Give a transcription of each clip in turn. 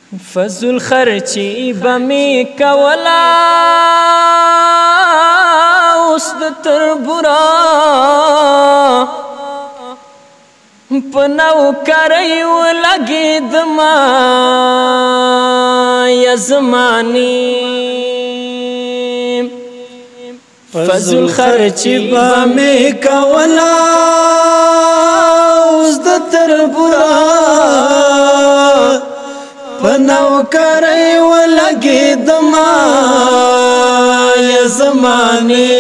فضل خرچی بمی کولا اوس د تربورا پنو کری ولګید ما یا زمانی فضل خرچی بمی کولا اوس د تربورا پنو کری ولګید ما یا زمانی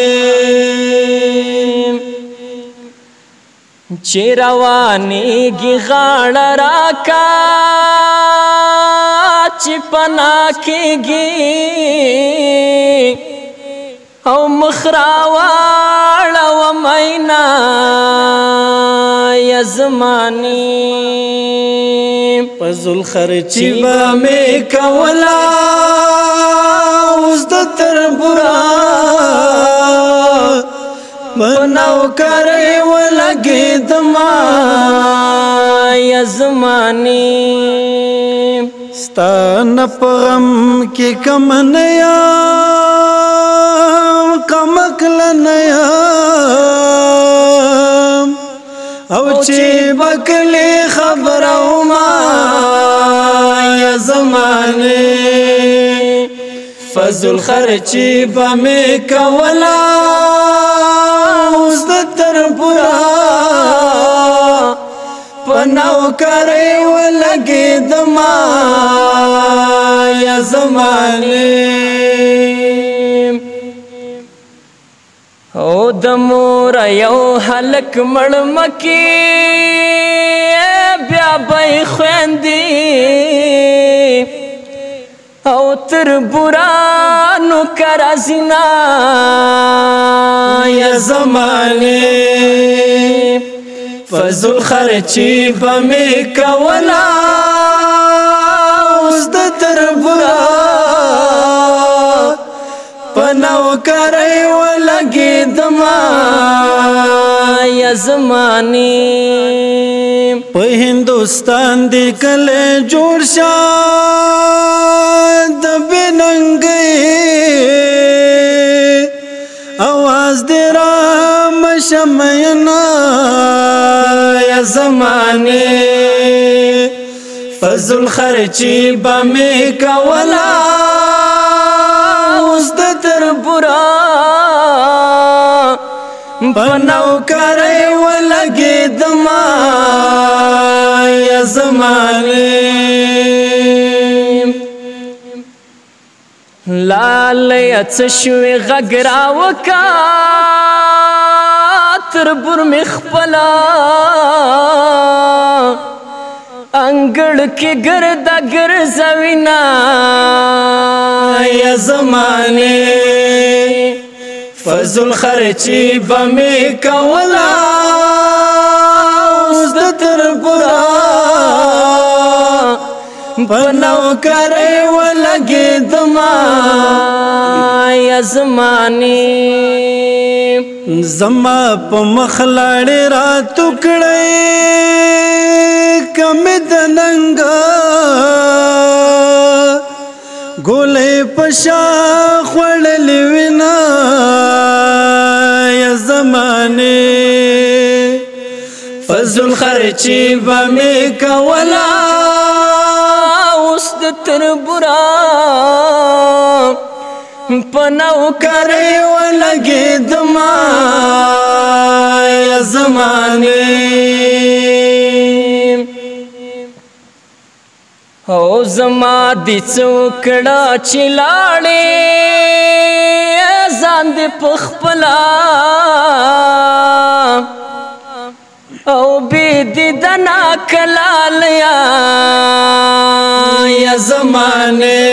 چې روانېږي غاړه راکا چې پناه کېږي او مخ راواړوه مینا یا زمانې فضل خرچی به مې کوله اوس د تربورا پنو کری ولګید ما یا زمانی ستا نه په غم کې کم نه یم کمکله نه یم او چې بکلې خبره وما یا زمانی فضل خرچی به مې کوله اوس د تربورا پنو کری ولګید ما یا زمانی او د مور یو هلک مړ مکی بیا به خویندې او تربورانو کرازینا یا زمانی فضل خرچی به مې کوله اوس د تربورا پنو کری ولګید ما یا زمانی په هندوستان دی کله جوړ شه د بننګي اواز دې را مشمینا یا زمانی فضل خرچی به مې کوله اوس د تربورا پنو کری ولګید ما یا زمانی لالیه څه شوې غږ راوکه تربور مې خپله انګړ کې ګرده ګرځوینه یا زمانی فضل خرچی به مې کوله اوس د تربورا پنو کری ولګید ما یا زمانی زما په مخ لاړې راتو کړی کمې د ننګه ګولې په شا خوړلې وینا یا زمانې فضل خرچی به مې کوله اوس د تربورا پنو کری ولګید ما یا زمانی او زما دی څوکړه چې لاړې ځان دې په خپله او بې دیدنه کلالیا یا زمانی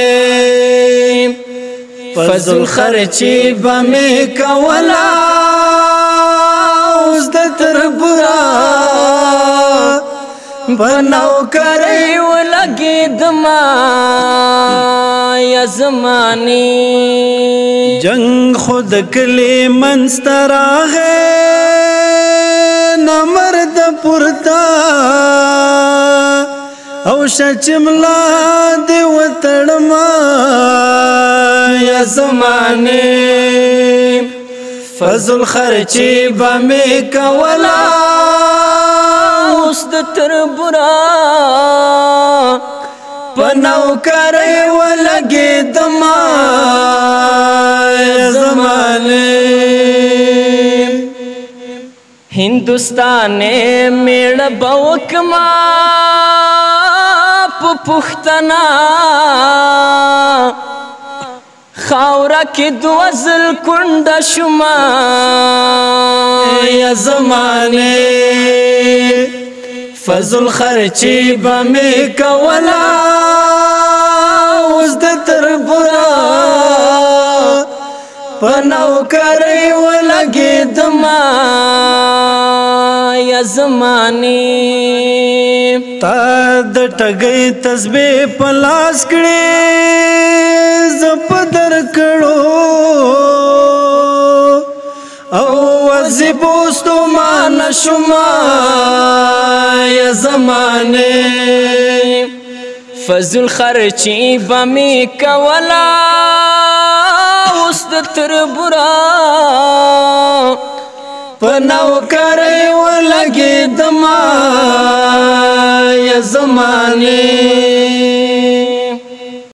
فضل خرچی به مې کوله اوس د تربورا پنو کری ولګید ما یا زمانی جنگ خود کلی منځ ته راغی نه مرد پورته او شچملا دی زمانه فضل خرچی بمی کولا اوس د تربورا پنو کرے ولگی دما زمانے هندوستان میړ بوکما په پښتنا خاورا کې دوزل کند شما یا زمانے فضل خرچی بمی کولا اوس د تربورا پنو کرے ولگی دما یا زمانی تا د ټګي تسبیح پلاس کړي زپ در کړو او وظیفو مان شما یا زمانه فضل خرچی بمی کولا اوس د تربورا پنو کرے ولگی دما یا زمانے